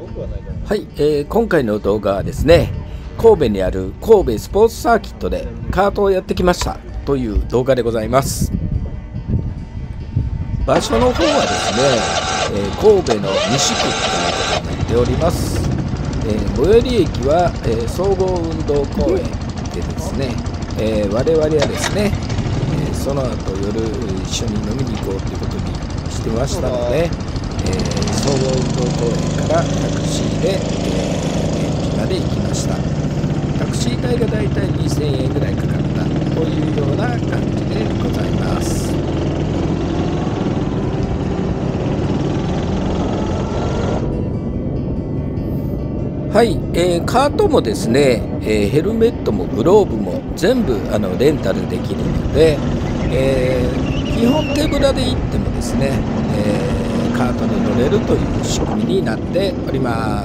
はい、今回の動画はですね、神戸にある神戸スポーツサーキットでカートをやってきましたという動画でございます。場所の方はですね、神戸の西区ということになっております。最寄り駅は、総合運動公園でですね、我々はですね、その後夜一緒に飲みに行こうということにしてましたので、総合運動公園からタクシーで、駅まで行きました。タクシー代がだいたい2000円ぐらいかかったというような感じでございます。はい、カートもですね、ヘルメットもグローブも全部レンタルできるので、基本手ぶらで行ってもですね、カートに乗れるという仕組みになっております。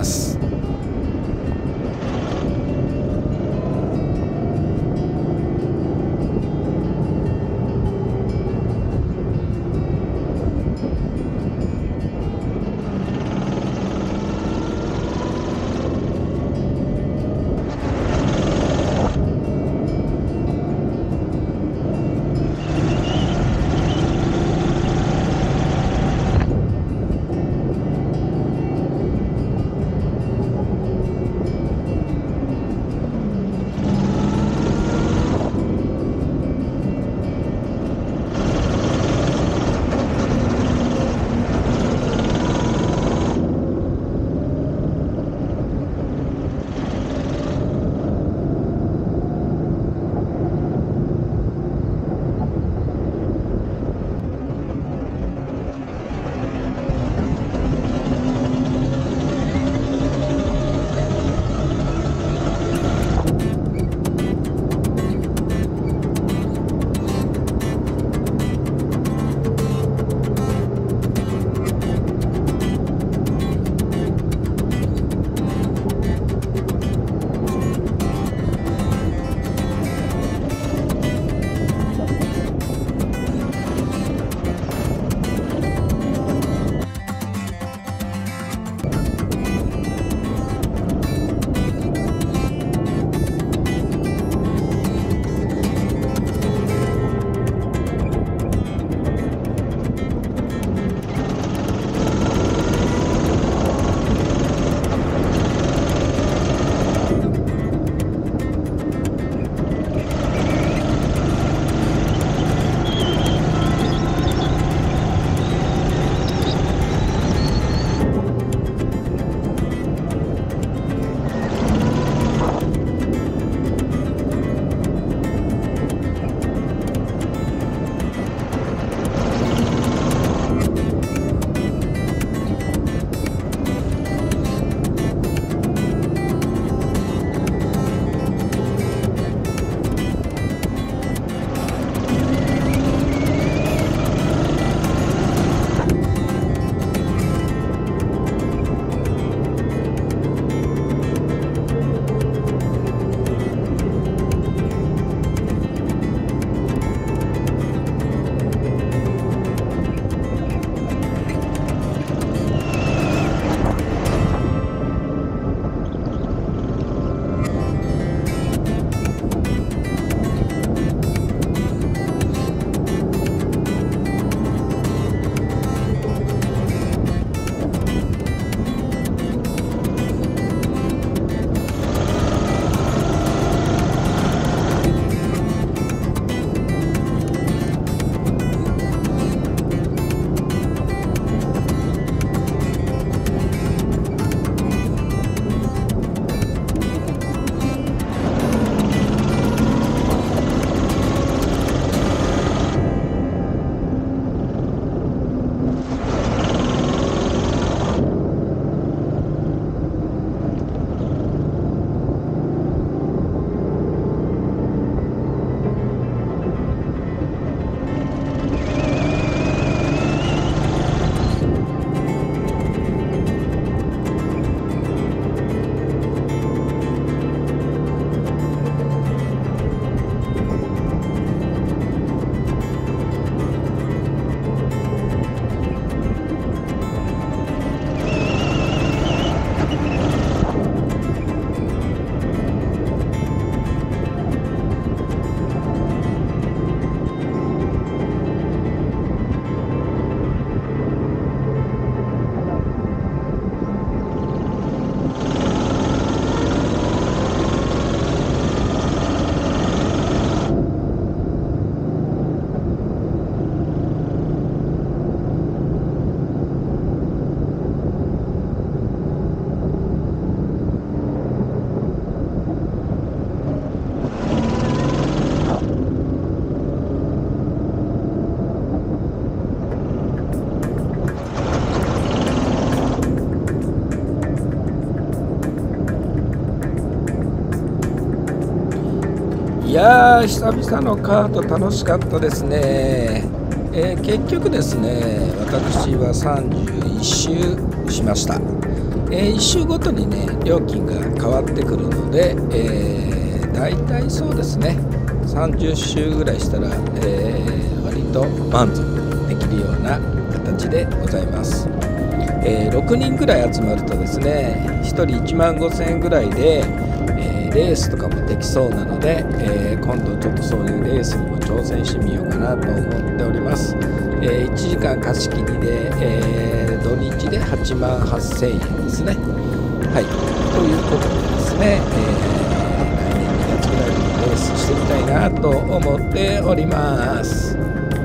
やー、久々のカート楽しかったですね。結局ですね、私は31周しました。1周ごとにね、料金が変わってくるので、だいたいそうですね、30周ぐらいしたら、割と満足できるような形でございます。6人ぐらい集まるとですね、1人1万5000円ぐらいで、レースとかもできそうなので、今度ちょっとそういうレースにも挑戦してみようかなと思っております。1時間貸し切りで、土日で8万8000円ですね。はい、ということでですね、来年2月ぐらいにレースしてみたいなと思っております。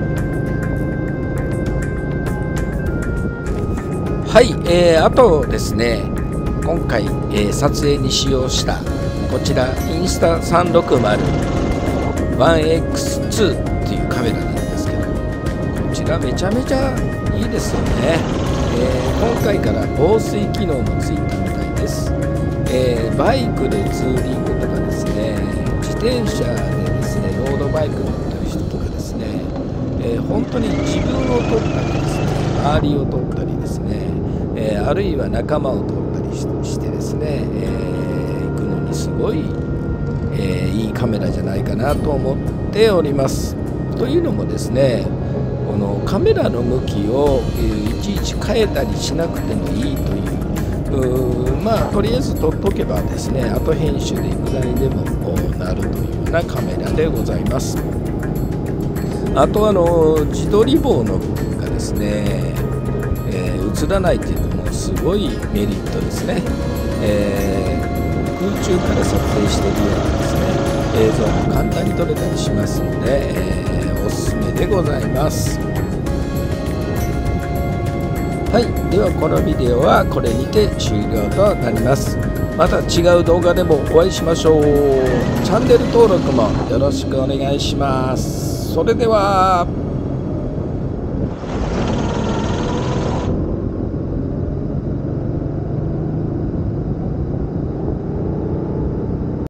はい、あとですね、今回、撮影に使用したこちらインスタ 360-1X2 っていうカメラなんですけど、こちらめちゃめちゃいいですよね。今回から防水機能もついたみたいです。バイクでツーリングとかですね、自転車でですね、ロードバイク乗ってる人とかですね、本当に自分を撮ったりですね、周りを撮ったりですね、あるいは仲間を撮ったりしてですね、行くのにすごい、いいカメラじゃないかなと思っております。というのもですね、このカメラの向きを、いちいち変えたりしなくてもいいという、まあとりあえず撮っとけばですね、後編集でいくらにでもなるというようなカメラでございます。あと自撮り棒の部分がですね、映らないというのもすごいメリットですね。空中から撮影しているようなですね、映像も簡単に撮れたりしますので、おすすめでございます。はい、ではこのビデオはこれにて終了となります。また違う動画でもお会いしましょう。チャンネル登録もよろしくお願いします。それでは。